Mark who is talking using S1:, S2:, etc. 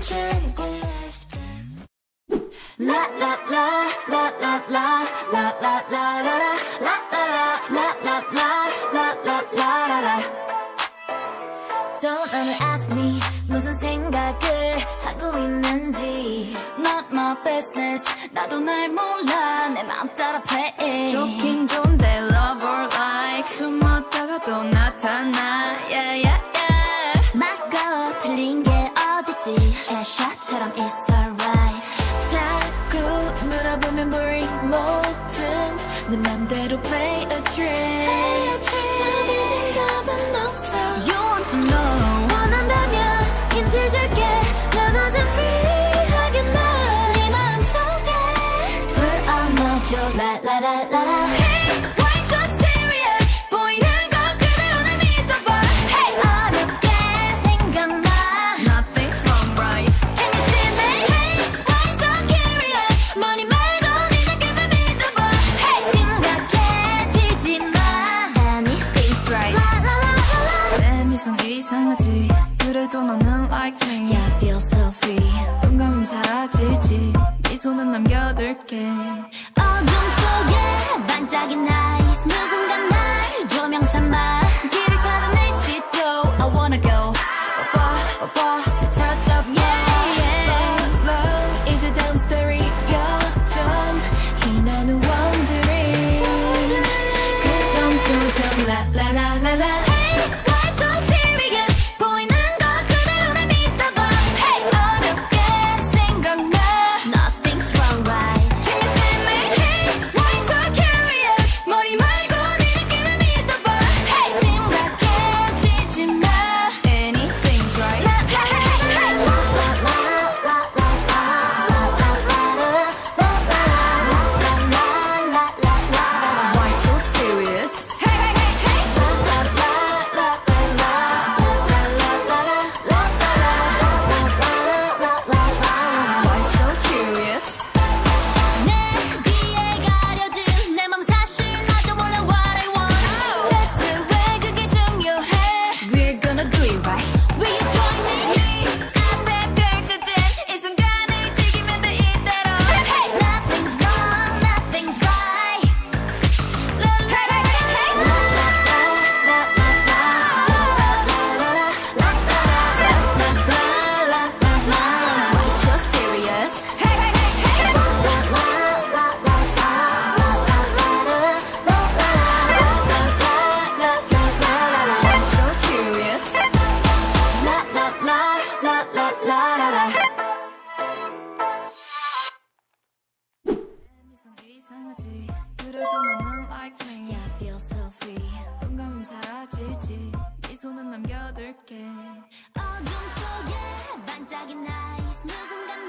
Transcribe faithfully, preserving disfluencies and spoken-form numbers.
S1: La la la la la la la la la la la la la la la la la la la. Don't ever ask me 무슨 생각을 하고 있는지. Not my business. 나도 날 몰라. 내 맘 따라 play.
S2: 좋긴 좋은데 love or like 숨었다가 또 나타나. Yeah yeah yeah.
S1: 맞고 틀린 게 어딨지. Cheshire처럼 it's alright.
S2: 자꾸 물어보면 boring 뭐든 내 맘대로 play a trick. 정해진 답은 없어. You want to know.
S1: 원한다면 힌트 줄게. 나머진 free하게 나. 네 마음속에 불 안아줘. 라라라라라.
S2: Hey, why so serious? 보이는 거 그대로 날 믿어봐.
S1: Hey, 어렵게 생각나.
S2: Nothing's wrong, right?
S1: Can you see me?
S2: Hey, why so curious?
S1: 머리 말고 네 느낌을 믿어봐. Hey, 심각해지지 마.
S2: Anything's right.
S1: 라라라라라.
S2: 내 미소는 이상하지. 그래도 너는 like me.
S1: Yeah, I feel so free.
S2: 눈 감으면 사라지지. 미소는 남겨둘게.
S1: 어둠 속에 반짝인 eyes. 누군가 날 조명 삼아
S2: 길을 찾아낼지도 I wanna go. 오빠 오빠 저 찾아. Yeah yeah. Follow 이제 다음 story 요점 희나는 wondering. 그런 표정 라라라라라.
S1: Hey, why so serious? 보이는 거 그대로 날 믿어봐. Hey, 어렵게 생각나. Nothing's wrong, right?
S2: Can you see me? Hey, why so curious? 머리 말고 네 느낌을 믿어봐.
S1: Hey, 심각해지지 마.
S2: Anything's right.
S1: Hey, hey, hey, hey. La la la la la la la la la la la la la.
S2: Why so serious? Hey hey hey hey.
S1: La la la la la la la la la la la la la.
S2: Why so curious?
S1: 내 뒤에 가려진 내 맘 사실 나도 몰라 what I want. 대체 왜 그게 중요해?
S2: We're gonna do it right.
S1: Will you join me?
S2: 앞에 펼쳐진 이 순간을 즐기면 돼 이대로.
S1: Hey, nothing's wrong, nothing's right. La la la la la la la la la la.
S2: Why so serious? Hey hey hey hey.
S1: La la la la la la la la.
S2: Why so curious?
S1: La la la la la la la.
S2: 미소는 이상하지. 그래도 너는 like me.
S1: Yeah, I feel so free.
S2: 눈 감으면 사라지지. 미소는 남겨둘게.
S1: 어둠 속에 반짝인 eyes. 누군가